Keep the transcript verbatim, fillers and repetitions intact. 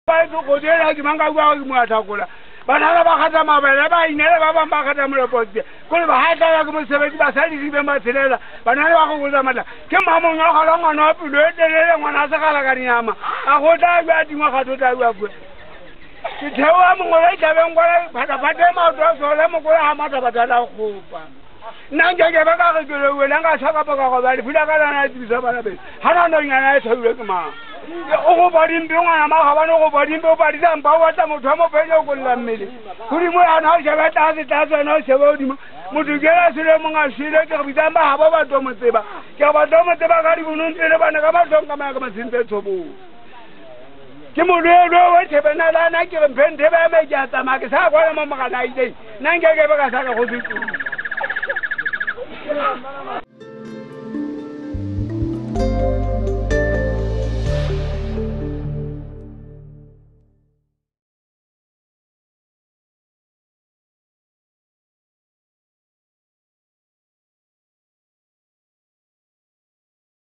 ba go go dira ke manga bua ke mo athakola bana ba khata mabele ba inela ba ba ba khata mo report ko ba ha tla ke mo sebedi ba sa di be ma tselela bana ba go go zamala ke mama nya ga la ngwana pelo e telele ngwana sa kala ka dinyama a go tla ba di ngwa ga tota bua bua ke thewa mo ngwe ka be ngwa ba ba de ma do so le mo go ha ma ta ba tla khopa nanga ke ba ka ke le wena nga tshaka ba ka go ba di fula ka na di sa ba be ha na no nyana e thawile ke ma o go ba di mbengwa na ma ga ba no go ba di mbe o ba di tsa mpa wa tsa motho mo pele go lla mmele go di mo ana ga ba ta se ta se no se bo di mo motho ke la se le mo nga shile ke bi tsa ba ha ba ba to mo tseba ke ba to mo tseba ka di bono ntele bana ka ba tsonga ma ka masinte thobo ke mo le lo we tebe na la na ke re mpente ba me ja tsa ma ke sa kwa mo ma ka na ide nanga ke ba ka sa ka go se